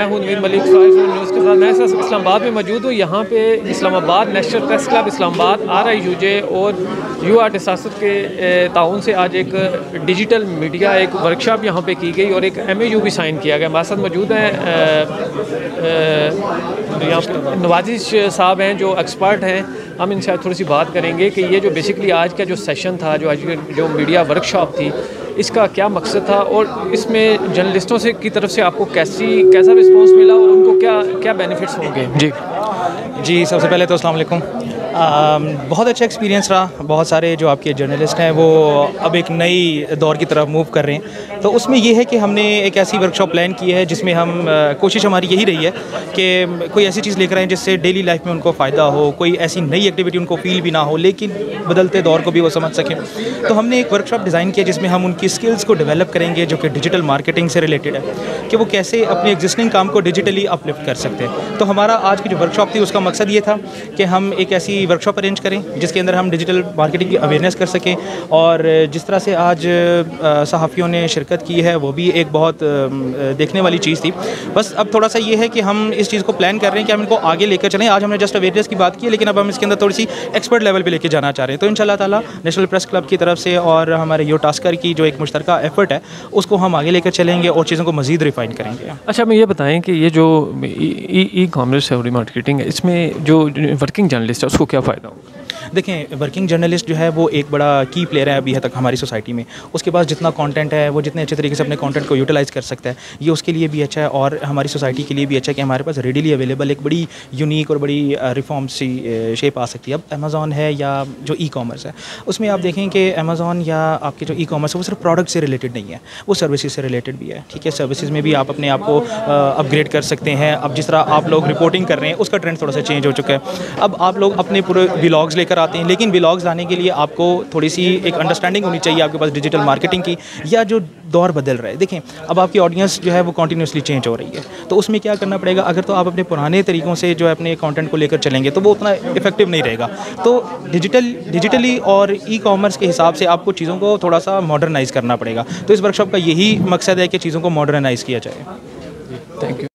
मैं हूं नवीद मलिक न्यूज़ के साथ। मैं इस्लामाबाद में मौजूद हूँ। यहाँ पे Islamabad national press club Islamabad RIUJ और UART इसासत के ताउन से आज एक डिजिटल मीडिया एक वर्कशॉप यहाँ पे की गई और एक MAU भी साइन किया गया। हमारे साथ मौजूद हैं यहाँ पे नवाजिश साहब हैं जो एक्सपर्ट हैं। हम इनसे थोड़ी सी बात करेंगे कि ये जो बेसिकली आज का जो सेशन था, जो आज जो मीडिया वर्कशॉप थी, इसका क्या मकसद था और इसमें जर्नलिस्टों से की तरफ से आपको कैसा रिस्पांस मिला और उनको क्या क्या बेनिफिट्स होंगे। जी सबसे पहले तो अस्सलाम वालेकुम। बहुत अच्छा एक्सपीरियंस रहा। बहुत सारे जो आपके जर्नलिस्ट हैं वो अब एक नई दौर की तरफ मूव कर रहे हैं, तो उसमें ये है कि हमने एक ऐसी वर्कशॉप प्लान की है जिसमें हम कोशिश हमारी यही रही है कि कोई ऐसी चीज़ लेकर आएँ जिससे डेली लाइफ में उनको फ़ायदा हो, कोई ऐसी नई एक्टिविटी उनको फील भी ना हो लेकिन बदलते दौर को भी वो समझ सकें। तो हमने एक वर्कशॉप डिज़ाइन किया जिसमें हम उनकी स्किल्स को डेवलप करेंगे जो कि डिजिटल मार्केटिंग से रिलेटेड है, कि वो कैसे अपने एग्जिस्टिंग काम को डिजिटली अपलिफ्ट कर सकते हैं। तो हमारा आज की जो वर्कशॉप थी उसका मकसद ये था कि हम एक ऐसी वर्कशॉप अरेंज करें जिसके अंदर हम डिजिटल मार्केटिंग की अवेयरनेस कर सकें। और जिस तरह से आज सहाफ़ियों ने शिरकत की है वो भी एक बहुत देखने वाली चीज़ थी। बस अब थोड़ा सा ये है कि हम इस चीज़ को प्लान कर रहे हैं कि हम इनको आगे लेकर चलें। आज हमने जस्ट अवेयरनेस की बात की, लेकिन अब हम इसके अंदर थोड़ी सी एक्सपर्ट लेवल पे लेके जाना चाह रहे हैं। तो इंशाल्लाह ताला नेशनल प्रेस क्लब की तरफ से और हमारे यो टास्कर की जो एक मुश्तरका एफर्ट है उसको हम आगे लेकर चलेंगे और चीज़ों को मज़ीद रिफाइन करेंगे। अच्छा, हमें ये बताएं कि ये जो ई कॉमर्स है और मार्केटिंग है, इसमें जो वर्किंग जर्नलिस्ट है उसको क्या फ़ायदा होगा? देखें, वर्किंग जर्नलिस्ट जो है वो एक बड़ा की प्लेयर है अभी तक हमारी सोसाइटी में। उसके पास जितना कंटेंट है वो जितने अच्छे तरीके से अपने कंटेंट को यूटिलाइज़ कर सकता है, ये उसके लिए भी अच्छा है और हमारी सोसाइटी के लिए भी अच्छा है कि हमारे पास रेडीली अवेलेबल एक बड़ी यूनिक और बड़ी रिफॉर्म सी शेप आ सकती है। अब अमेज़ॉन है या जो ई कॉमर्स है, उसमें आप देखें कि अमेज़ॉन या आपके जो ई कॉमर्स है वो सिर्फ प्रोडक्ट से रिलेटेड नहीं है, वो सर्विसेज से रिलेटेड भी है। ठीक है, सर्विसेज में भी आप अपने आप को अपग्रेड कर सकते हैं। अब जिस तरह आप लोग रिपोर्टिंग कर रहे हैं उसका ट्रेंड थोड़ा सा चेंज हो चुका है। अब आप लोग अपने पूरे व्लॉग्स लेकर आते हैं, लेकिन व्लॉग्स लाने के लिए आपको थोड़ी सी एक अंडरस्टैंडिंग होनी चाहिए आपके पास डिजिटल मार्केटिंग की, या जो दौर बदल रहा है। देखें, अब आपकी ऑडियंस जो है वो कंटिन्यूसली चेंज हो रही है, तो उसमें क्या करना पड़ेगा? अगर तो आप अपने पुराने तरीक़ों से जो है अपने कंटेंट को लेकर चलेंगे तो वो उतना इफेक्टिव नहीं रहेगा। तो डिजिटली और ई कॉमर्स के हिसाब से आपको चीज़ों को थोड़ा सा मॉडर्नाइज़ करना पड़ेगा। तो इस वर्कशॉप का यही मकसद है कि चीज़ों को मॉडर्नाइज़ किया जाए। Thank you.